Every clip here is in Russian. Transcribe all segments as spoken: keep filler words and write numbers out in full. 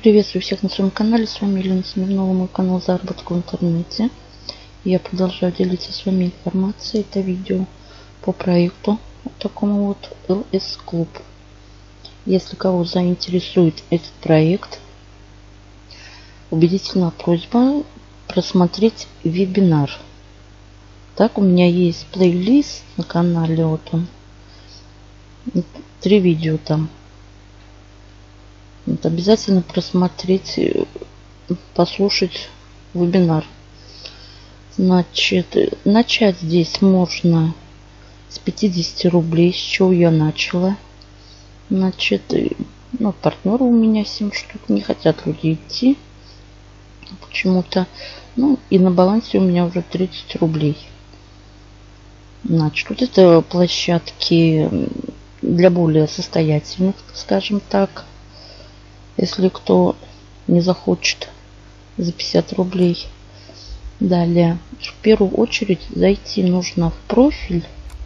Приветствую всех на своем канале. С вами Елена Смирнова, мой канал заработка в интернете. Я продолжаю делиться с вами информацией. Это видео по проекту вот такому вот эл эс Club. Если кого заинтересует этот проект, убедительная просьба просмотреть вебинар. Так, у меня есть плейлист на канале, вот он, три видео там. Вот, обязательно просмотреть, послушать вебинар. Значит, начать здесь можно с пятидесяти рублей, с чего я начала. Значит, ну, партнеры у меня семь штук, не хотят люди идти почему-то. Ну, и на балансе у меня уже тридцать рублей. Значит, вот это площадки для более состоятельных, скажем так. Если кто не захочет за пятьдесят рублей. Далее, в первую очередь зайти нужно в профиль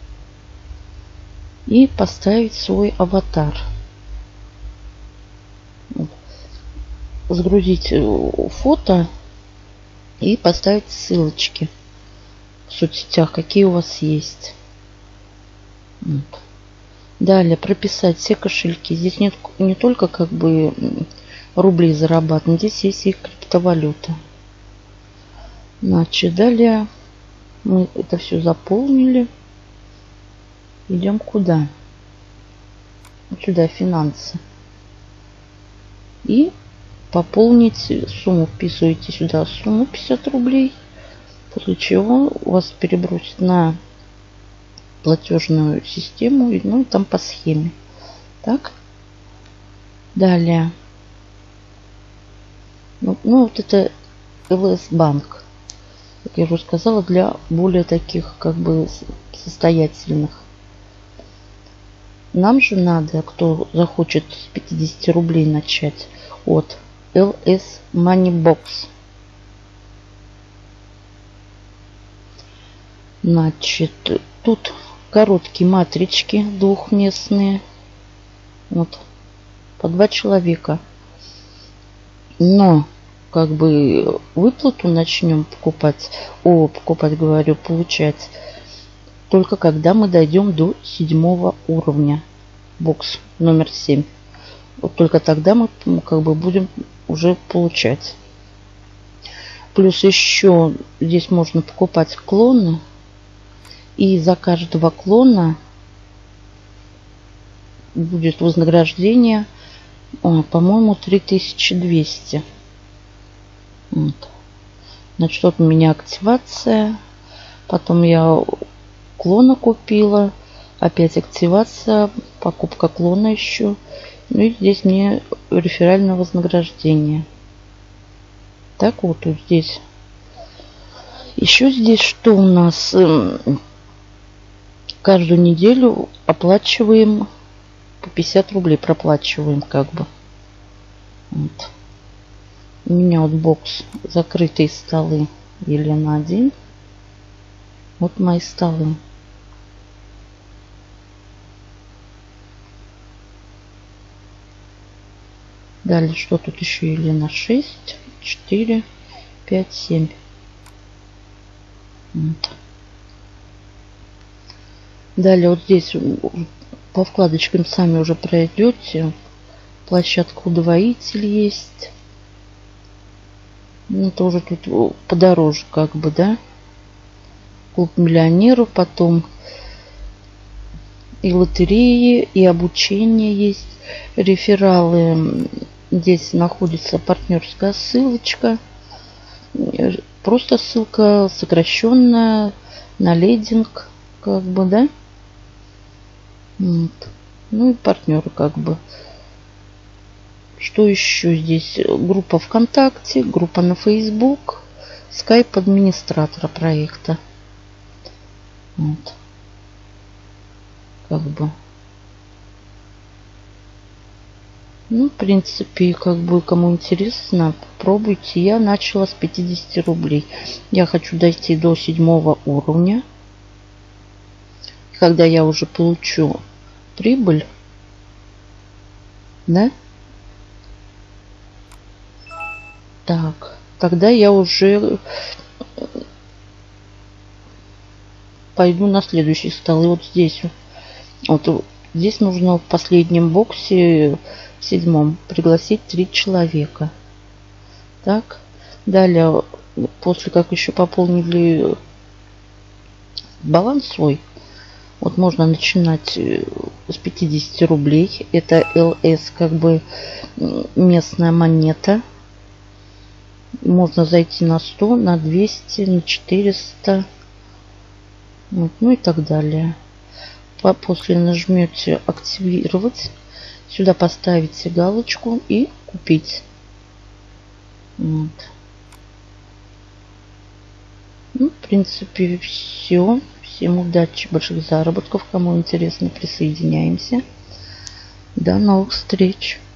и поставить свой аватар. Загрузить фото и поставить ссылочки в соцсетях, какие у вас есть. Вот. Далее прописать все кошельки. Здесь нет не только как бы рублей зарабатывать, здесь есть и криптовалюта. Значит, далее мы это все заполнили. Идем куда? Вот сюда, финансы. И пополнить сумму. Вписываете сюда сумму пятьдесят рублей. После чего у вас перебросит на платежную систему, ну и там по схеме. Так. Далее. Ну, ну вот это эл эс банк. Как я уже сказала, для более таких как бы состоятельных. Нам же надо, кто захочет с пятидесяти рублей начать, от эл эс Moneybox. Значит, тут короткие матрички двухместные. Вот. По два человека. Но как бы выплату начнем покупать. О, покупать говорю, получать. Только когда мы дойдем до седьмого уровня. Бокс номер семь. Вот только тогда мы как бы будем уже получать. Плюс еще здесь можно покупать клоны. И за каждого клона будет вознаграждение, по-моему, три тысячи двести. Вот. Значит, вот у меня активация. Потом я клона купила. Опять активация. Покупка клона еще. Ну и здесь мне реферальное вознаграждение. Так вот, вот здесь. Еще здесь что у нас? Каждую неделю оплачиваем по пятьдесят рублей, проплачиваем как бы. Вот. У меня вот бокс закрытые столы Елена один. Вот мои столы. Далее что тут еще? Елена шесть, четыре, пять, семь. Вот. Далее вот здесь по вкладочкам сами уже пройдете. Площадка удвоитель есть. Ну, тоже тут подороже как бы, да. Клуб миллионеров, потом и лотереи, и обучение есть. Рефералы. Здесь находится партнерская ссылочка. Просто ссылка сокращенная на лендинг, как бы, да. Вот. Ну и партнеры как бы. Что еще здесь? Группа ВКонтакте, группа на Facebook, скайп администратора проекта. Вот. Как бы. Ну, в принципе, как бы, кому интересно, попробуйте. Я начала с пятидесяти рублей. Я хочу дойти до седьмого уровня. Когда я уже получу прибыль, да, Так, тогда я уже пойду на следующий стол. И вот здесь, вот здесь нужно в последнем боксе, в седьмом, пригласить три человека. Так, далее, после как еще пополнили баланс свой, вот можно начинать с пятидесяти рублей. Это ЛС, как бы местная монета. Можно зайти на сто, на двести, на четыреста. Вот, ну и так далее. После нажмете активировать. Сюда поставите галочку и купить. Вот. Ну, в принципе, все. Всем удачи, больших заработков. Кому интересно, присоединяемся. До новых встреч.